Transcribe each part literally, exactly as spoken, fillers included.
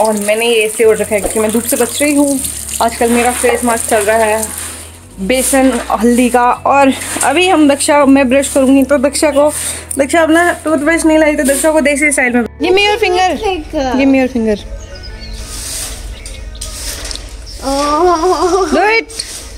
और मैंने ये ऐसे ओढ़ रखा है क्योंकि मैं धूप से बच रही हूँ। आजकल मेरा फेस मास्क चल रहा है बेसन हल्दी का। और अभी हम दक्षा, मैं ब्रश करूँगी तो दक्षा को, दक्षा अपना टूथब्रश नहीं लाई तो दक्षा को देसी स्टाइल में, give me your finger, give me your finger, do it.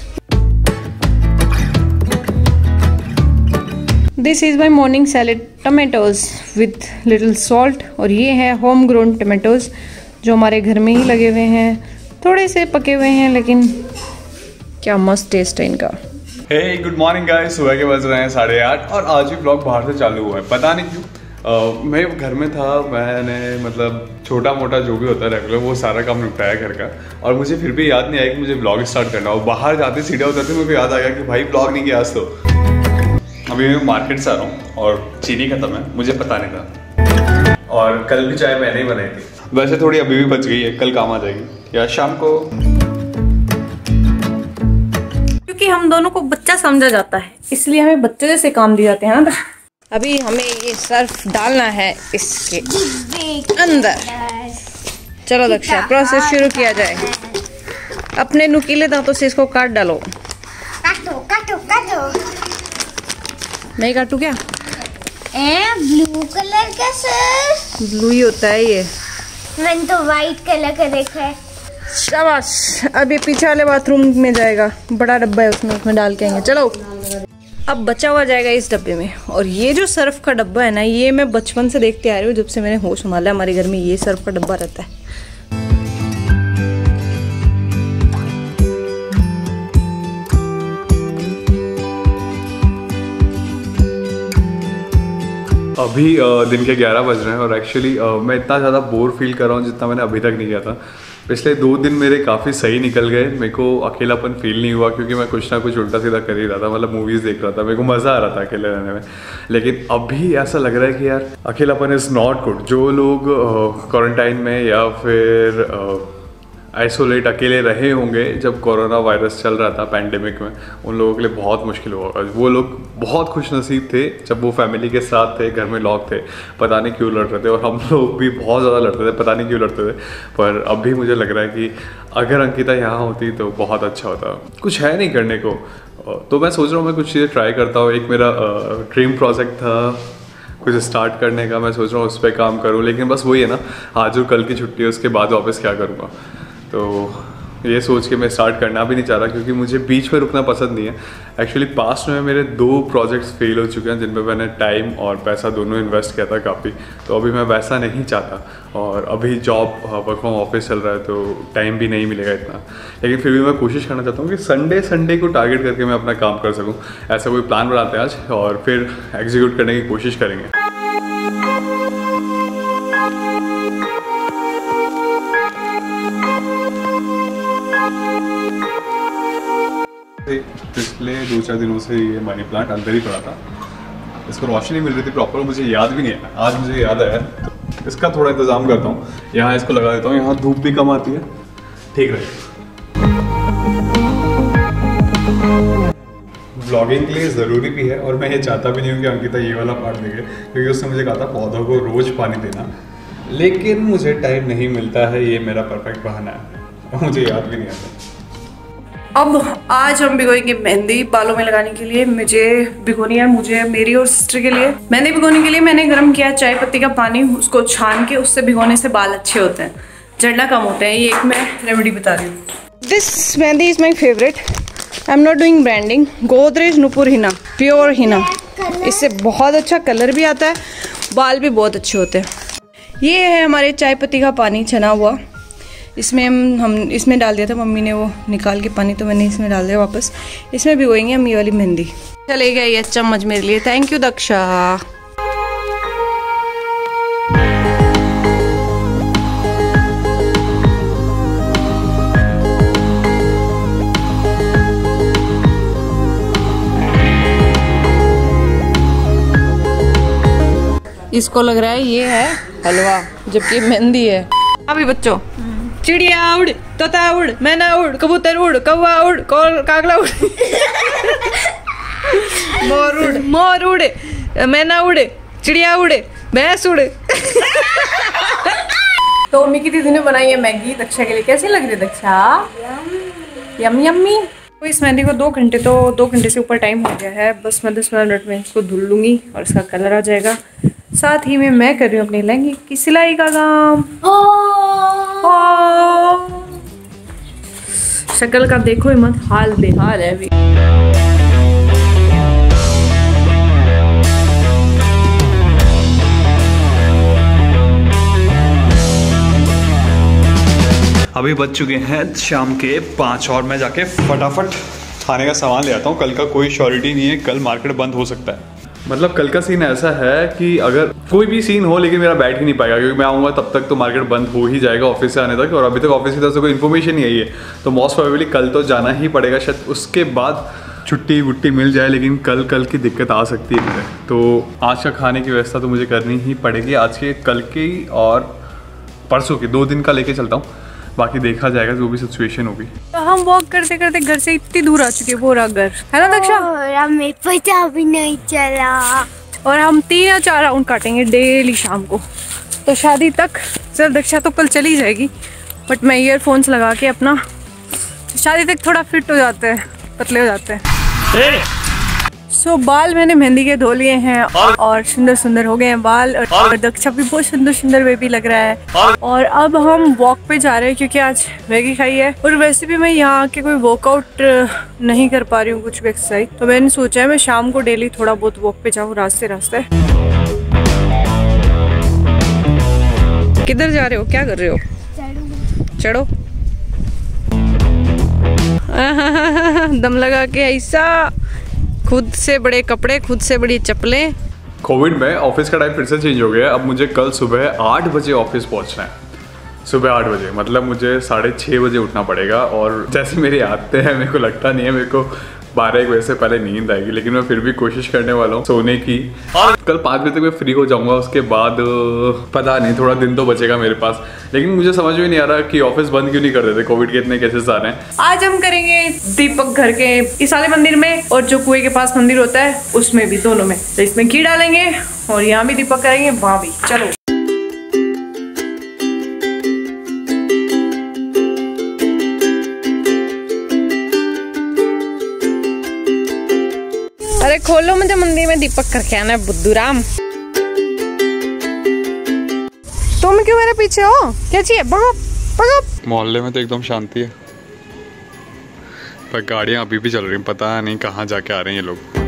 This is my morning salad, tomatoes with little salt. और ये है होम ग्रोन टमेटोज जो हमारे घर में ही लगे हुए हैं, थोड़े से पके हुए हैं लेकिन क्या मस्त टेस्ट है इनका। हे गुड मॉर्निंग गाइस, सुबह के बज रहे हैं साढ़े आठ और आज भी ब्लॉग बाहर से चालू हुआ है, पता नहीं क्यों। uh, मैं घर में था, मैंने मतलब छोटा मोटा जो भी होता है रेगुलर वो सारा काम निपटाया घर का, और मुझे फिर भी याद नहीं आया कि मुझे ब्लॉग स्टार्ट करना। और बाहर जाते सीढ़ियाँ उतरते मुझे याद आ गया कि भाई ब्लॉग नहीं किया आज। तो अभी मैं मार्केट से आ रहा हूँ और चीनी खत्म है, मुझे पता नहीं था। और कल भी चाय मैंने ही बनाई थी, वैसे थोड़ी अभी भी बच गई है, कल काम आ जाएगी या शाम को। क्योंकि हम दोनों को बच्चा समझा जाता है इसलिए हमें बच्चे जैसे काम दिए जाते हैं ना। अभी हमें ये सर्फ डालना है इसके अंदर। चलो दक्षा, प्रोसेस शुरू किया जाए। अपने नुकीले दांतों से इसको काट डालो। काटो काटो काटो। मैं काटू क्या? ए ब्लू कलर का सर, ब्लू ही होता है ये। मैंने तो वाइट कलर का देखा है। शाबाश। अब ये पीछे वाले बाथरूम में जाएगा, बड़ा डब्बा है उसमें, उसमें डाल के आएंगे। चलो अब बचा हुआ जाएगा इस डब्बे में। और ये जो सर्फ का डब्बा है ना, ये मैं बचपन से देखते आ रही हूँ, जब से मैंने होश संभाला हमारे घर में ये सर्फ का डब्बा रहता है। अभी दिन के ग्यारह बज रहे हैं और एक्चुअली मैं इतना ज़्यादा बोर फील कर रहा हूँ जितना मैंने अभी तक नहीं किया था। पिछले दो दिन मेरे काफ़ी सही निकल गए, मेरे को अकेलापन फील नहीं हुआ क्योंकि मैं कुछ ना कुछ उल्टा सीधा कर ही रहा था, मतलब मूवीज़ देख रहा था, मेरे को मज़ा आ रहा था अकेले रहने में। लेकिन अभी ऐसा लग रहा है कि यार अकेलापन इज़ नॉट गुड। जो लोग क्वारंटाइन में या फिर आइसोलेट अकेले रहे होंगे जब कोरोना वायरस चल रहा था पैंडेमिक में, उन लोगों के लिए बहुत मुश्किल होगा। वो लोग बहुत खुशनसीब थे जब वो फैमिली के साथ थे, घर में लॉक थे, पता नहीं क्यों लड़ रहे थे। और हम लोग भी बहुत ज़्यादा लड़ते थे, पता नहीं क्यों लड़ते थे। पर अभी मुझे लग रहा है कि अगर अंकिता यहाँ होती तो बहुत अच्छा होता। कुछ है नहीं करने को, तो मैं सोच रहा हूँ मैं कुछ चीज़ें ट्राई करता हूँ। एक मेरा ड्रीम प्रोजेक्ट था कुछ स्टार्ट करने का, मैं सोच रहा हूँ उस पर काम करूँ। लेकिन बस वही है ना, आज और कल की छुट्टी है, उसके बाद वापस क्या करूँगा। तो ये सोच के मैं स्टार्ट करना भी नहीं चाह रहा क्योंकि मुझे बीच में रुकना पसंद नहीं है। एक्चुअली पास्ट में मेरे दो प्रोजेक्ट्स फेल हो चुके हैं जिनमें मैंने टाइम और पैसा दोनों इन्वेस्ट किया था काफ़ी। तो अभी मैं वैसा नहीं चाहता। और अभी जॉब वर्क फ्रॉम ऑफिस चल रहा है तो टाइम भी नहीं मिलेगा इतना। लेकिन फिर भी मैं कोशिश करना चाहता हूँ कि संडे संडे को टारगेट करके मैं अपना काम कर सकूँ। ऐसा कोई प्लान बनाते हैं आज और फिर एग्जीक्यूट करने की कोशिश करेंगे। पिछले दो चार दिनों से ये मनी प्लांट अंदर ही पड़ा था, इसको रोशनी मिल रही थी प्रॉपर, मुझे याद भी नहीं है। आज मुझे याद आया तो इसका थोड़ा इंतजाम करता हूँ, यहाँ इसको लगा देता हूँ, यहाँ धूप भी कम आती है, ठीक रहेगा। ब्लॉगिंग के लिए ज़रूरी भी है और मैं ये चाहता भी नहीं हूँ कि अंकिता ये वाला पार्ट देखे, क्योंकि उसने मुझे कहा था पौधों को रोज़ पानी देना, लेकिन मुझे टाइम नहीं मिलता है। ये मेरा परफेक्ट बहाना है, मुझे याद भी नहीं आता। अब आज हम भिगोएंगे मेहंदी बालों में लगाने के लिए। मुझे भिगोनी है, मुझे मेरी और सिस्टर के लिए। मेहंदी भिगोने के लिए मैंने गर्म किया चाय पत्ती का पानी, उसको छान के उससे भिगोने से बाल अच्छे होते हैं, झड़ना कम होते हैं। ये एक मैं रेमेडी बता रही हूँ। This mehndi is my favourite. I am not doing branding. Godrej Nupur henna, pure henna. इससे बहुत अच्छा कलर भी आता है, बाल भी बहुत अच्छे होते हैं। ये है हमारे चाय पत्ती का पानी छना हुआ। इसमें हम हम इसमें डाल दिया था, मम्मी ने वो निकाल के पानी, तो मैंने इसमें डाल दिया वापस। इसमें भिगोएंगे हम ये वाली मेहंदी। चले गए ये चम्मच मेरे लिए, थैंक यू दक्षा। इसको लग रहा है ये है हलवा, जबकि मेहंदी है। अभी बच्चों, चिड़िया उड़, तोता उड़, मैना उड़, कबूतर उड़, कौवा उड़, कागला उड़, मोर उड़, मोर उड़े, मैना उड़े, चिड़िया उड़े, भैंस उड़े। तो मिकी दीदी ने बनाई है मैगी दक्षा के लिए। कैसी लग रही है दक्षा? यम यम्मी। तो इस मेहंदी को दो घंटे तो दो घंटे से ऊपर टाइम हो गया है। बस मैं दस मिनट में इसको धुल लूँगी और इसका कलर आ जाएगा। साथ ही में मैं कर रही हूँ अपने लहंगे की सिलाई का काम। शक्ल का देखो मत, हाल बेहाल है अभी। अभी बज चुके हैं शाम के पाँच और मैं जाके फटाफट खाने का सामान ले आता हूँ। कल का कोई श्योरिटी नहीं है, कल मार्केट बंद हो सकता है। मतलब कल का सीन ऐसा है कि अगर कोई भी सीन हो लेकिन मेरा बैठ ही नहीं पाएगा, क्योंकि मैं आऊँगा तब तक तो मार्केट बंद हो ही जाएगा ऑफिस से आने तक, और अभी तक ऑफिस की तरफ से कोई इन्फॉर्मेशन नहीं आई है। तो मोस्ट प्रोबेबली कल तो जाना ही पड़ेगा, शायद उसके बाद छुट्टी वुट्टी मिल जाए, लेकिन कल कल की दिक्कत आ सकती है मुझे। तो आज का खाने की व्यवस्था तो मुझे करनी ही पड़ेगी, आज के, कल की और परसों की, दो दिन का लेके चलता हूँ। बाकी देखा जाएगा जो भी सिचुएशन होगी। तो हम वॉक करते करते घर से इतनी दूर आ चुके हैं, वो रहा घर, है ना दक्षा? हमें पता भी नहीं चला। और हम तीन या चार राउंड काटेंगे डेली शाम को। तो शादी तक चल दक्षा तो कल चली जाएगी, बट मैं ईयरफोन्स लगा के अपना शादी तक थोड़ा फिट हो जाते हैं, पतले हो जाते हैं। सो so, बाल मैंने मेहंदी के धो लिए हैं और सुंदर सुंदर हो गए हैं बाल, और दक्षा भी बहुत सुंदर सुंदर बेबी लग रहा है। और अब हम वॉक पे जा रहे हैं क्योंकि आज मैगी खाई है, और वैसे भी मैं यहाँ के कोई वर्कआउट नहीं कर पा रही हूँ, कुछ भी एक्सरसाइज। तो मैंने सोचा है मैं शाम को डेली थोड़ा बहुत वॉक पे जाऊँ रास्ते रास्ते। किधर जा रहे हो, क्या कर रहे हो? चढ़ो। दम लगा के ऐसा, खुद से बड़े कपड़े, खुद से बड़ी चप्पलें। कोविड में ऑफिस का टाइम फिर से चेंज हो गया। अब मुझे कल सुबह आठ बजे ऑफिस पहुंचना है। सुबह आठ बजे मतलब मुझे साढ़े छः बजे उठना पड़ेगा, और जैसे मेरी आदतें हैं मेरे को लगता नहीं है मेरे को बारह एक बजे से पहले नींद आएगी, लेकिन मैं फिर भी कोशिश करने वाला हूँ सोने की। और कल पाँच बजे तक मैं फ्री हो जाऊंगा, उसके बाद पता नहीं, थोड़ा दिन तो बचेगा मेरे पास। लेकिन मुझे समझ में नहीं आ रहा कि ऑफिस बंद क्यों नहीं कर देते, कोविड के इतने केसेस आ रहे हैं। आज हम करेंगे दीपक घर के इस वाले मंदिर में, और जो कुएं के पास मंदिर होता है उसमें भी, दोनों में। तो इसमें घी डालेंगे और यहाँ भी दीपक करेंगे, वहाँ भी। चलो अरे खोलो, मुझे मंदिर में दीपक करके आना है बुद्धूराम। तुम क्यों मेरे पीछे हो? क्या चाहिए? भागो भागो। मोहल्ले में तो एकदम शांति है, पर गाड़ियाँ अभी भी चल रही हैं, पता नहीं कहाँ जाके आ रहे हैं ये लोग।